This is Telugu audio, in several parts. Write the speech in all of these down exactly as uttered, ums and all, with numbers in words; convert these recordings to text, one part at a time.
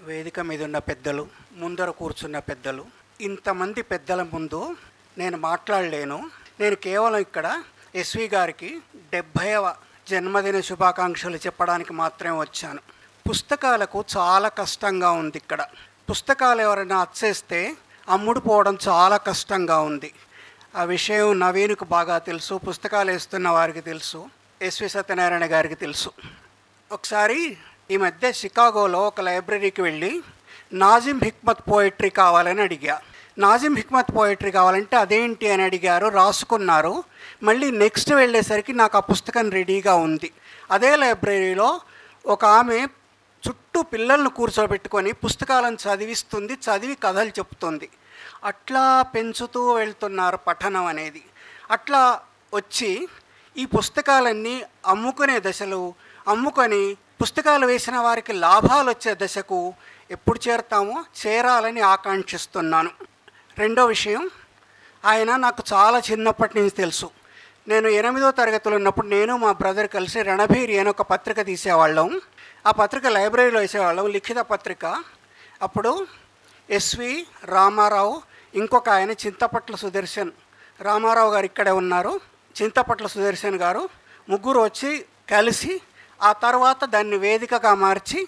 వేదిక మీద ఉన్న పెద్దలు, ముందర కూర్చున్న పెద్దలు, ఇంతమంది పెద్దల ముందు నేను మాట్లాడలేను. నేను కేవలం ఇక్కడ ఎస్వి గారికి డెబ్భైవ జన్మదిన శుభాకాంక్షలు చెప్పడానికి మాత్రమే వచ్చాను. పుస్తకాలకు చాలా కష్టంగా ఉంది. ఇక్కడ పుస్తకాలు ఎవరైనా అచ్చేస్తే అమ్ముడుపోవడం చాలా కష్టంగా ఉంది. ఆ విషయం నవీన్కు బాగా తెలుసు, పుస్తకాలు వేస్తున్న వారికి తెలుసు, ఎస్వి సత్యనారాయణ గారికి తెలుసు. ఒకసారి ఈ మధ్య షికాగోలో ఒక లైబ్రరీకి వెళ్ళి నాజిమ్ హిక్మత్ పోయిటరీ కావాలని అడిగా. నాజిమ్ హిక్మత్ పోయిటరీ కావాలంటే అదేంటి అని అడిగారు, రాసుకున్నారు. మళ్ళీ నెక్స్ట్ వెళ్ళేసరికి నాకు ఆ పుస్తకం రెడీగా ఉంది. అదే లైబ్రరీలో ఒక ఆమె చుట్టూ పిల్లలను కూర్చోబెట్టుకొని పుస్తకాలను చదివిస్తుంది, చదివి కథలు చెప్తుంది. అట్లా పెంచుతూ వెళ్తున్నారు పఠనం అనేది. అట్లా వచ్చి ఈ పుస్తకాలన్నీ అమ్ముకునే దశలు, అమ్ముకొని పుస్తకాలు వేసిన వారికి లాభాలు వచ్చే దశకు ఎప్పుడు చేరుతామో చేరాలని ఆకాంక్షిస్తున్నాను. రెండో విషయం, ఆయన నాకు చాలా చిన్నప్పటి నుంచి తెలుసు. నేను ఎనిమిదో తరగతిలో ఉన్నప్పుడు నేను మా బ్రదర్ కలిసి రణభీరి అని ఒక పత్రిక తీసేవాళ్ళం. ఆ పత్రిక లైబ్రరీలో వేసేవాళ్ళం, లిఖిత పత్రిక. అప్పుడు ఎస్వి, రామారావు, ఇంకొక ఆయన చింతపట్ల సుదర్శన్, రామారావు గారు ఇక్కడే ఉన్నారు, చింతపట్ల సుదర్శన్ గారు, ముగ్గురు వచ్చి కలిసి ఆ తర్వాత దాన్ని వేదికగా మార్చి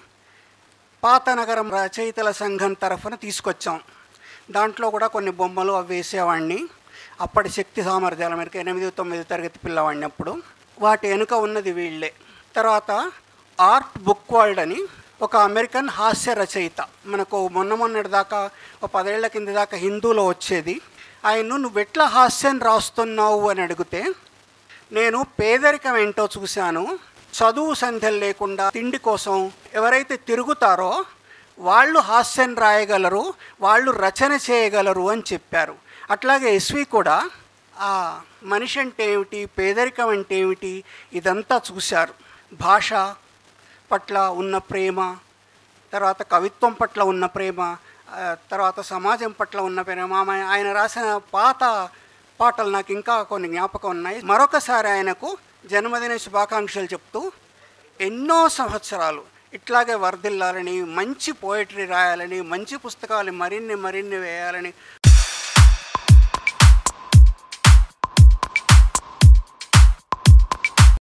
పాత నగరం రచయితల సంఘం తరఫున తీసుకొచ్చాం. దాంట్లో కూడా కొన్ని బొమ్మలు అవి వేసేవాడిని. అప్పటి శక్తి సామర్థ్యాల మేరకు ఎనిమిది తొమ్మిది తరగతి పిల్లవాడిని అప్పుడు. వాటి వెనుక ఉన్నది వీళ్ళే. తర్వాత ఆర్ట్ బుక్ వరల్డ్ అని ఒక అమెరికన్ హాస్య రచయిత, మనకు మొన్న మొన్నటి దాకా ఒక పదేళ్ల కింద దాకా హిందూలో వచ్చేది. ఆయన్ను నువ్వు ఎట్లా హాస్యం రాస్తున్నావు అని అడిగితే, నేను పేదరికం ఏంటో చూశాను, చదువు సంధ్యలు లేకుండా తిండి కోసం ఎవరైతే తిరుగుతారో వాళ్ళు హాస్యం రాయగలరు, వాళ్ళు రచన చేయగలరు అని చెప్పారు. అట్లాగే ఎస్వి కూడా ఆ మనిషి అంటే ఏమిటి, పేదరికం అంటే ఏమిటి, ఇదంతా చూశారు. భాష పట్ల ఉన్న ప్రేమ, తర్వాత కవిత్వం పట్ల ఉన్న ప్రేమ, తర్వాత సమాజం పట్ల ఉన్న ప్రేమ. ఆయన రాసిన పాత పాటలు నాకు ఇంకా కొన్ని జ్ఞాపకం ఉన్నాయి. మరొకసారి ఆయనకు జన్మదిన శుభాకాంక్షలు చెప్తూ ఎన్నో సంవత్సరాలు ఇట్లాగే వర్ధిల్లాలని, మంచి పోయిటరీ రాయాలని, మంచి పుస్తకాలు మరిన్ని మరిన్ని వేయాలని